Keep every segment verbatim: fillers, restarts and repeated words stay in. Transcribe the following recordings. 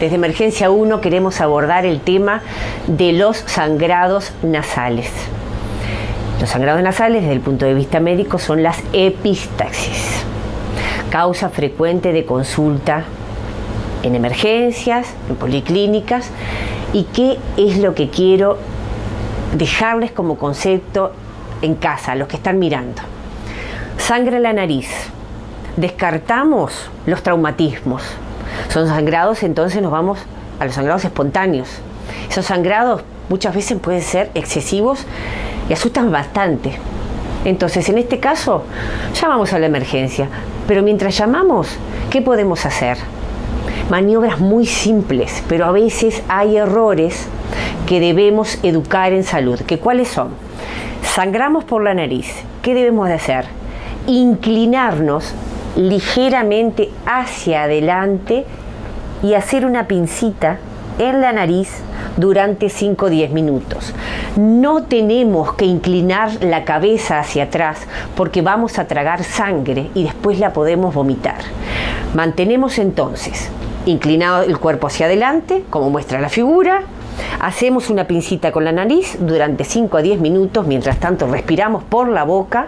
Desde Emergencia uno queremos abordar el tema de los sangrados nasales. Los sangrados nasales, desde el punto de vista médico, son las epistaxis, causa frecuente de consulta en emergencias, en policlínicas. ¿Y qué es lo que quiero dejarles como concepto en casa, a los que están mirando? Sangra la nariz. Descartamos los traumatismos. Son sangrados, entonces nos vamos a los sangrados espontáneos. Esos sangrados muchas veces pueden ser excesivos y asustan bastante. Entonces, en este caso, llamamos a la emergencia. Pero mientras llamamos, ¿qué podemos hacer? Maniobras muy simples, pero a veces hay errores que debemos educar en salud. ¿Que cuáles son? Sangramos por la nariz. ¿Qué debemos de hacer? Inclinarnos ligeramente hacia adelante y hacer una pincita en la nariz durante cinco a diez minutos. No tenemos que inclinar la cabeza hacia atrás porque vamos a tragar sangre y después la podemos vomitar. Mantenemos entonces inclinado el cuerpo hacia adelante, como muestra la figura. Hacemos una pincita con la nariz durante cinco a diez minutos, mientras tanto respiramos por la boca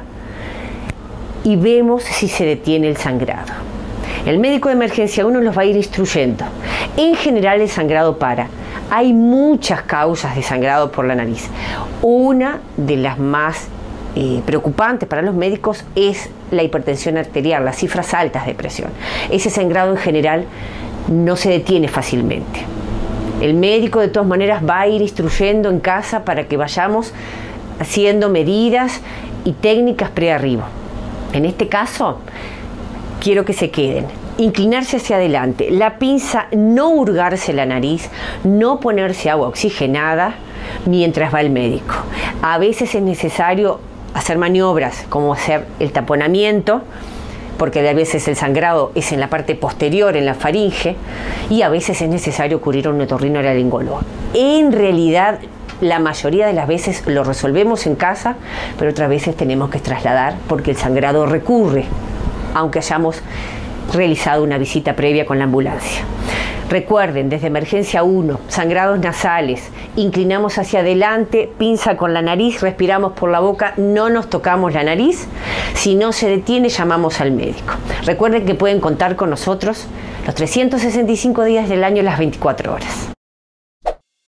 y vemos si se detiene el sangrado. El médico de Emergencia uno los va a ir instruyendo. En general el sangrado para. Hay muchas causas de sangrado por la nariz. Una de las más eh, preocupantes para los médicos es la hipertensión arterial, las cifras altas de presión. Ese sangrado en general no se detiene fácilmente. El médico de todas maneras va a ir instruyendo en casa para que vayamos haciendo medidas y técnicas pre-arribo. En este caso, quiero que se queden. Inclinarse hacia adelante, la pinza, no hurgarse la nariz, no ponerse agua oxigenada mientras va el médico. A veces es necesario hacer maniobras como hacer el taponamiento, porque a veces el sangrado es en la parte posterior, en la faringe, y a veces es necesario cubrir un otorrinolaringólogo. En realidad, la mayoría de las veces lo resolvemos en casa, pero otras veces tenemos que trasladar porque el sangrado recurre, aunque hayamos realizado una visita previa con la ambulancia. Recuerden, desde Emergencia uno, sangrados nasales, inclinamos hacia adelante, pinza con la nariz, respiramos por la boca, no nos tocamos la nariz. Si no se detiene, llamamos al médico. Recuerden que pueden contar con nosotros los trescientos sesenta y cinco días del año, las veinticuatro horas.